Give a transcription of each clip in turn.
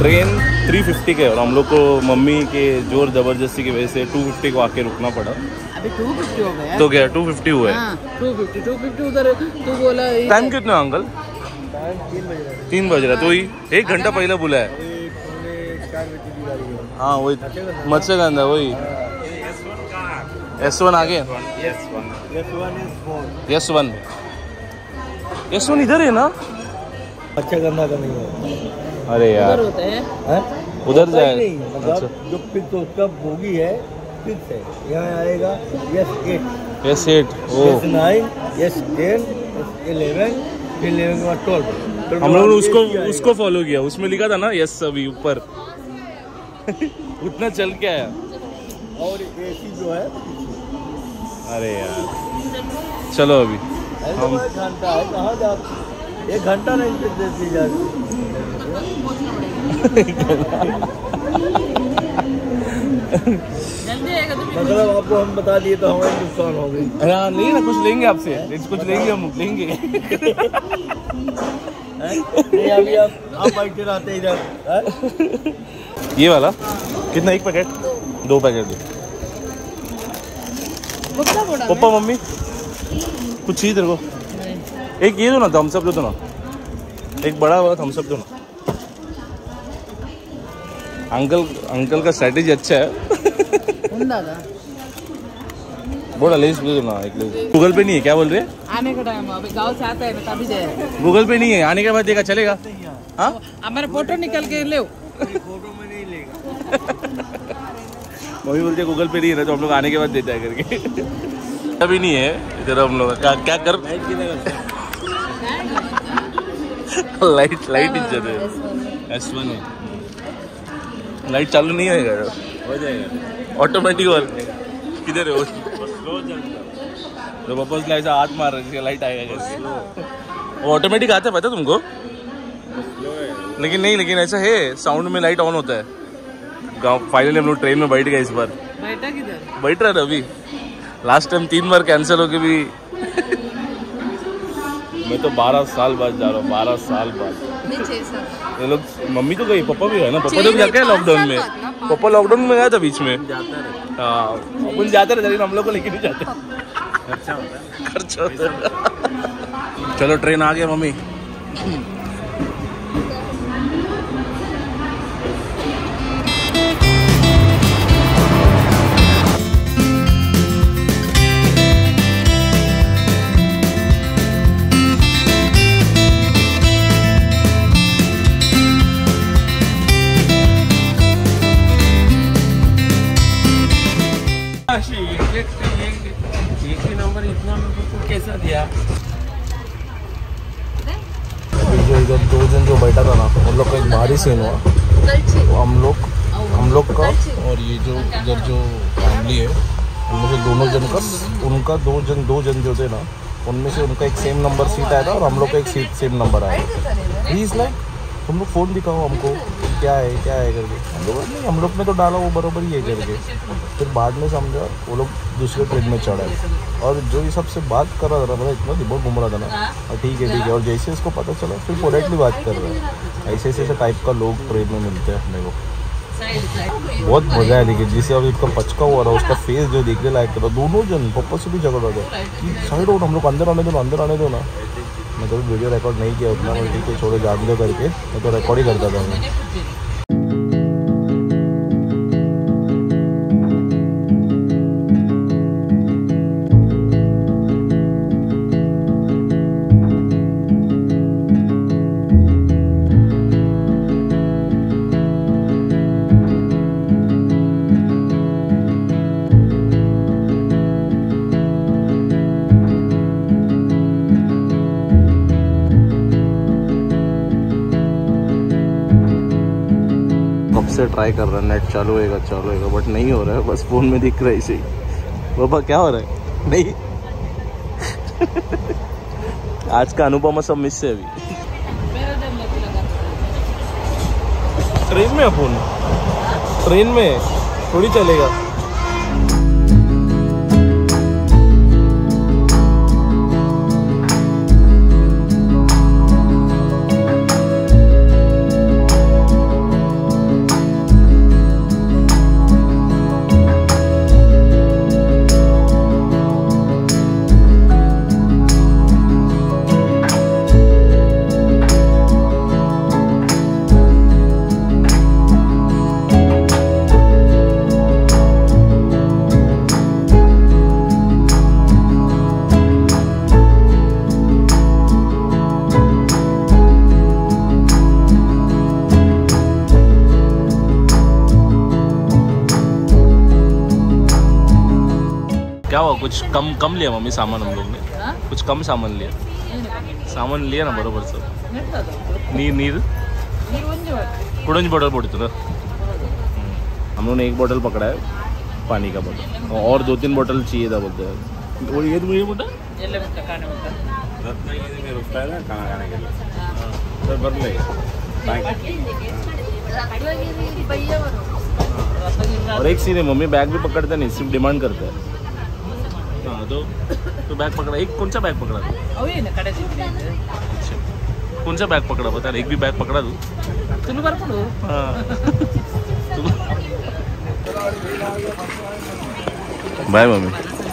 Train 350 के और हम लोग को मम्मी के जोर ज़बरदस्ती की वजह से 250 को आके रुकना पड़ा। अभी 250 हो गया तो क्या 250 हुआ है? हाँ, 250 उधर तू बोला। टाइम कितना अंकल? 3 बज रहा। तो ही 1 घंटा पहले बुला है। हाँ वही मत्स्यगंधा वही। S1 आगे। S1 इधर है ना? मत्स्यगंधा का नहीं है। अरे यार उधर होते हैं। उधर जाए मतलब जो फिक्स उसका बोगी है फिक्स है। यहाँ आएगा S8 ओ S9 S10 S11 फिर 11 के बाद 12। हम लोगों ने उसको फॉलो किया। उसमें लिखा था ना यस अभी ऊपर उतना चल के आया। और AC जो है अरे यार चलो अभी हम 1 घंटा है। कहाँ जा 1 घंटा नहीं देती जाती। मतलब आपको हम बता दिए तो हमारी नुकसान हो गई। हाँ नहीं ना कुछ लेंगे आपसे। कुछ लेंगे हम लेंगे। नहीं अभी आप बैठे रहते इधर। ये वाला कितना? 1 पैकेट 2 पैकेट दो। पप्पा मम्मी कुछ चाहिए तेरे को? एक ये दो ना थम्स अप दो ना। एक बड़ा वाला थम्स अप दो ना। अंकल का स्ट्रेटेजी अच्छा है। बोला लेस दो ना एक ले। गूगल पे नहीं है क्या बोल रहे? आने का टाइम अभी गाँव से आता है तभी जाए। गूगल पे नहीं है आने के बाद देगा चलेगा? हाँ हमारे फोटो निकल के ले। फोटो में नहीं लेगा। मम्मी बोलते गूगल पे नहीं है ना तो हम लोग आने के बाद देता है करके। अभी नहीं है इधर हम लोग क्या कर लाइट इज्जत है। S1 है। लाइट चालू नहीं होएगा हो जाएगा ऑटोमेटिक। और किधर है वो? तो वापस लाइट हाथ मार रहे लाइट आएगा कैसे? वो ऑटोमेटिक आता है पता है तुमको? लेकिन ऐसा है साउंड में लाइट ऑन होता है। फाइनली हम लोग ट्रेन में बैठ गए इस बार। बैठा किधर? बैठ रहा रवि। लास्ट टाइम 3 बार कैंसिल होके भी मैं तो 12 साल बाद जा रहा हूँ। 12 साल बाद ये लोग। मम्मी तो गई पापा भी है ना। पापा लोग जाते हैं लॉकडाउन में। पापा लॉकडाउन में गया था बीच में। हाँ अपन जाते रहते लेकिन हम लोग को लेके नहीं जाते। खर्चा होता है। चलो ट्रेन आ गया मम्मी। नंबर इतना कैसा दिया? जो इधर 2 जन जो बैठा था ना उन लोग का एक भारी सीन हुआ। तो हम लोग का और ये जो इधर जो फैमिली है उनमें से दोनों जन का उनका 2 जन जो थे ना उनमें से उनका एक सेम नंबर सीट आया था और हम लोग का एक सीट सेम नंबर आया। ही इज़ लाइक तुम लोग फ़ोन दिखाओ हमको क्या है करके। हम लोग नहीं हम लोग ने तो डाला वो बराबर ही है करके। फिर बाद में समझा वो लोग दूसरे ट्रेन में चढ़े और जो ये सबसे बात कर रहा था मतलब इतना दिमाग घूम रहा था ना। और ठीक है और जैसे इसको पता चला फिर पोलाइटली बात कर रहे हैं। ऐसे टाइप का लोग ट्रेन में मिलते हैं अपने को। बहुत मजा है। लेकिन जिसे अब इसका पचका हुआ रहा उसका फेस जो देखने लायक था। दोनों जन पापा से भी झगड़ रहा था कि साइड हो हम लोग अंदर आने दो ना। मैं तो वीडियो रिकॉर्ड नहीं किया उतना। मैं ठीक है छोड़ो जान दो करके मैं तो रिकॉर्ड ही करता था मैं। से ट्राई कर रहा है नेट चालू होएगा बट नहीं हो रहा है। बस फोन में दिख रहा है इसे। पापा क्या हो रहा है? नहीं आज का अनुपमा सब मिस है अभी। ट्रेन में फोन ट्रेन में थोड़ी चलेगा। क्या हुआ? कुछ कम लिया मम्मी सामान हम लोग ने? कुछ कम सामान लिया ना बरोबर सब. नीर कुछ बॉटल पड़ती ना. हम लोगों ने एक बॉटल पकड़ा है पानी का बॉटल और 2-3 बॉटल चाहिए था बोलते हैं. और ये तुम्हें बोला खाना खाने के लिए तो भर लेगा. और एक सीन है मम्मी बैग भी पकड़ता नहीं सिर्फ डिमांड करता है. हाँ तो बैग पकड़ा. एक कौन सा बैग पकड़ा तू? अच्छा कौन सा बैग पकड़ा बता. एक भी बैग पकड़ा तू? हाँ बाय मम्मी.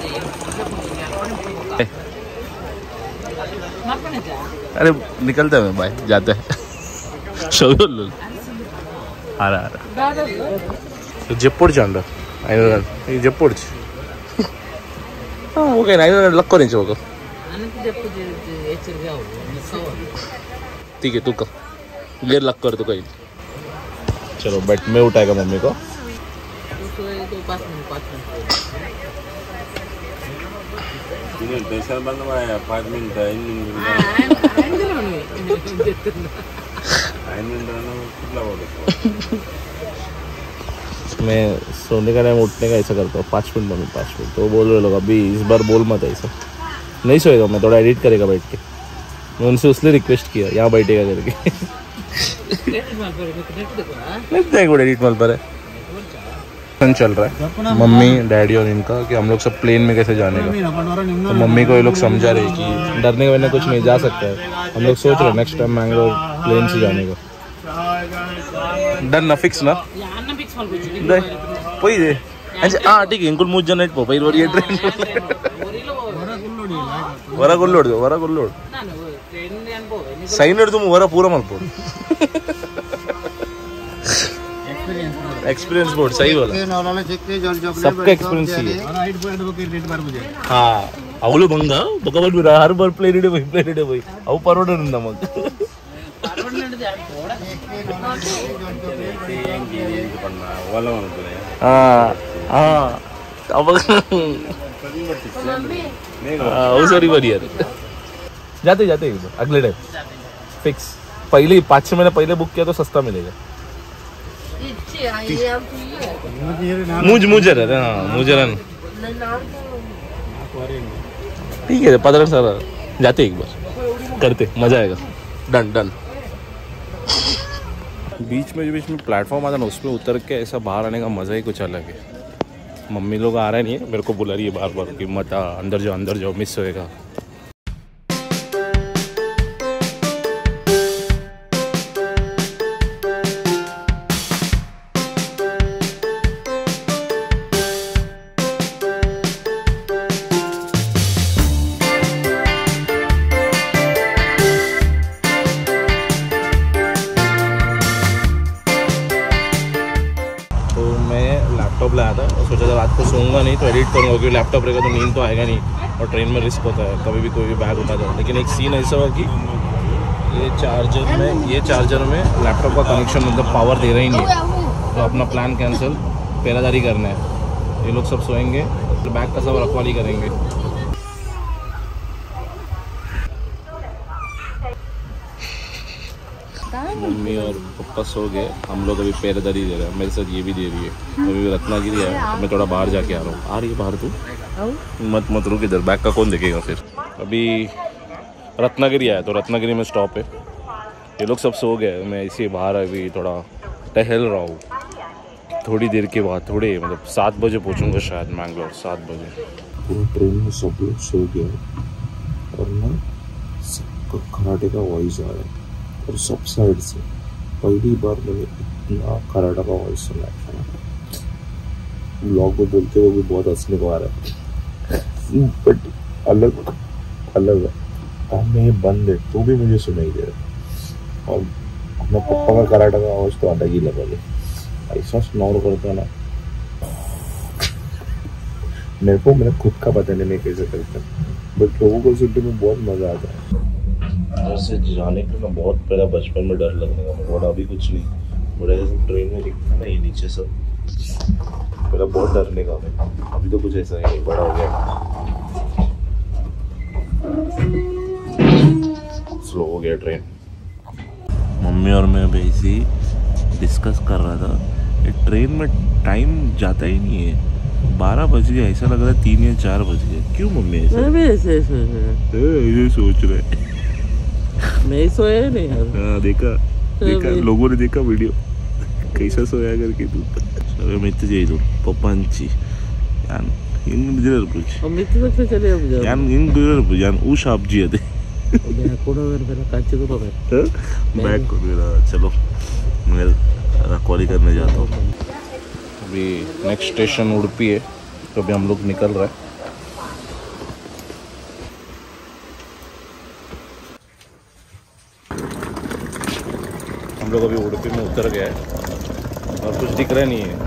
अरे निकलते हैं बाय जाते हैं. जेप्पोड चांडा जेप्पोड ओके लक्को नहीं चोको. ठीक है तू कब गेर लक कर तो कहीं. चलो बैठ में उठाएगा मम्मी को. मैं सोने का टाइम उठने का ऐसा करता हूँ 5 मिनट मम्मी 5 मिनट. तो बोल रहे लोग अभी इस बार बोल मत ऐसा. नहीं सोएगा मैं थोड़ा एडिट करेगा बैठ के. मैं उनसे उसलिए रिक्वेस्ट किया यहाँ बैठेगा करके. एडिट मल पर है चल रहा है मम्मी डैडी और इनका कि हम लोग सब प्लेन में कैसे जाने का. तो मम्मी को ये लोग समझा रहे कि डरने के वजह कुछ नहीं जा सकता है. हम लोग सोच रहे नेक्स्ट टाइम मैंगलोर प्लेन से जाने का. डन ना फिक्स ना पोई दे. हाँ ठीक है इंकुल मुझ जनेट पो पई रोरी ट्रेन वरा गुल्लोड दो वरा गुल्लोड सही तुम वरा पूरा मत पो. एक्सपीरियंस बोर्ड सही बोला. सबका एक्सपीरियंस चाहिए. हाँ अवलो बंगा बकबल भी हर बार प्लेन इडे भाई अव परवडनुंदा मग. सॉरी बढ़िया जाते अगले टाइम फिक्स. पहले 5-6 महीने पहले बुक किया तो सस्ता मिलेगा. मुझे रहते हाँ मुझे ठीक है 15 साल जाते एक बार करते मजा आएगा. डन. बीच में प्लेटफॉर्म आता ना उसमें उतर के ऐसा बाहर आने का मज़ा ही कुछ अलग है. मम्मी लोग आ रहे नहीं है मेरे को बुला रही है बार कि मत अंदर जाओ मिस होएगा. लैपटॉप लाया था और सोचा था रात को सोऊंगा नहीं तो एडिट करूँगा क्योंकि लैपटॉप रहेगा तो नींद तो आएगा नहीं और ट्रेन में रिस्क होता है कभी भी कोई भी बैग उठा जाए. लेकिन एक सीन ऐसा हुआ कि ये चार्जर में लैपटॉप का कनेक्शन मतलब पावर दे रहा ही नहीं है. तो अपना प्लान कैंसिल पहरादारी करना है. ये लोग सब सोएंगे तो बैग का सब रखवाली करेंगे. मम्मी और पापा सो गए. हम लोग अभी पहरेदारी दे रहे हैं. मेरे साथ ये भी दे रही है. अभी रत्नागिरी है तो मैं थोड़ा बाहर जाके आ रहा हूँ. आ रही है बाहर तू मत रुक इधर. बैग का कौन देखेगा फिर. अभी रत्नागिरी आया तो रत्नागिरी में स्टॉप है. ये लोग सब सो गए. मैं इसी बाहर अभी थोड़ा टहल रहा हूँ. थोड़ी देर के बाद मतलब 7 बजे पहुँचूँगा शायद मैंगलोर 7 बजे. ट्रेन में सब लोग सो गए और ना सबका खराटे का वॉइस आ रहा है और सब साइड से पहली बार मैंने इतना खराटा का वॉइस सुना है. ब्लॉग को बोलते हुए भी बहुत हंसने को आ रहा है बट अलग है. में बंद है तो भी मुझे सुनाई दे रहा है. और अपना पप्पा का कराटा का आवाज तो अलग ही लेवल है. ऐसा स्नोर करता है ना मेरे खुद का पता नहीं मैं कैसे करता बट लोगों को सुनने में बहुत मजा आता है. घर से जाने को ना बहुत पहला बचपन में डर लगने का बड़ा अभी कुछ नहीं. बड़ा ट्रेन में दिखता ना ये नीचे सब मेरा बहुत डरने का है, अभी तो कुछ ऐसा नहीं, बड़ा हो गया, स्लो हो गया ट्रेन। मम्मी और मैं अभी ऐसे ही डिस्कस कर रहा था, ये ट्रेन में टाइम जाता ही नहीं है, 12 बज गए, ऐसा लग रहा है 3 या 4 बज गए। क्यों मम्मी ऐसे सोच रहे? मैं सोया नहीं यार। हाँ देखा लोगों ने देखा वीडियो, कैसा सोया करके तू। मित्र जी तो पप्पांची यान इन बिजर कुछ मित्र तक चले अब जा यान इन बिजर यान ऊ शाप जी है मैं कोड़ा मेरा काचे को मैं बैक को मेरा। चलो मैं रखवाली करने जाता हूँ। अभी नेक्स्ट स्टेशन उड़पी है, तो अभी हम लोग निकल रहे हैं। हम लोग अभी उड़पी में उतर गए हैं और कुछ दिख रहा नहीं है।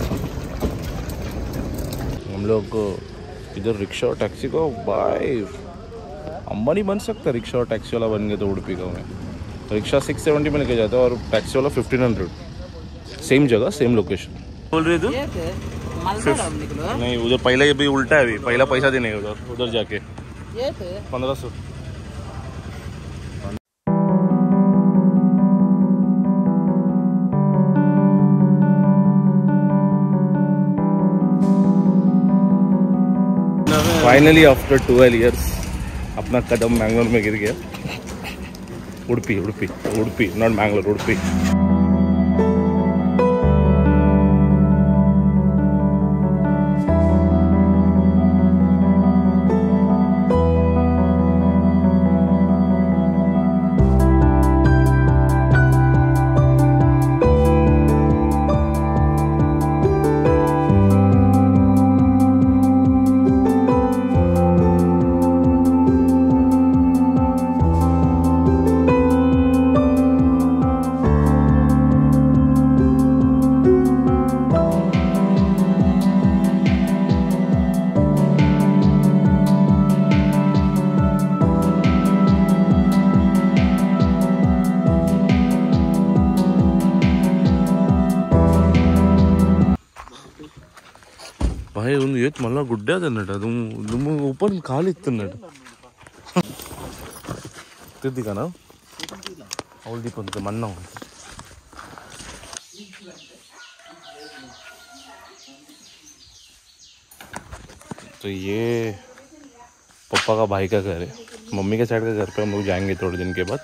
हम लोग इधर रिक्शा और टैक्सी को भाई अंबानी बन सकता है, रिक्शा और टैक्सी वाला बन गया तो उड़पी का में। रिक्शा 670 में लेके जाता है और टैक्सी वाला 1500, सेम जगह सेम लोकेशन। बोल रहे तू? नहीं उधर पहले भी उल्टा है, अभी पहला पैसा देने उधर जाके 1500। फाइनली आफ्टर 12 years अपना कदम मैंगलोर में गिर गया। उड़पी नॉट मैंगलोर, उड़पी। भाई ಒಂದು ಏತ್ ಮಲ್ಲ ಗುಡ್ಡೆ ಅದನ್ನಟ ಅದು ನಮ್ಮ ಓಪನ್ ಕಾಲ್ ಇತ್ತನ್ನಟ ತಿದ್ದಿಕನ ಅವಳು ದೀಪಂತ ಮಣ್ಣ। तो ये पापा का भाई का घर है, मम्मी के साइड का घर पे हम लोग जाएंगे थोड़े दिन के बाद।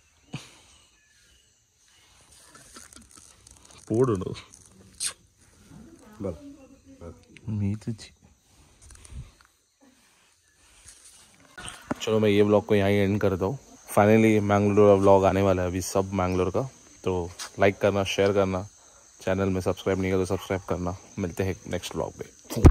चलो मैं ये व्लॉग को यहाँ ही एंड करता हूँ। फाइनली मैंगलोर व्लॉग आने वाला है अभी सब मैंगलोर का, तो लाइक करना, शेयर करना, चैनल में सब्सक्राइब नहीं किया तो सब्सक्राइब करना। मिलते हैं नेक्स्ट व्लॉग पे।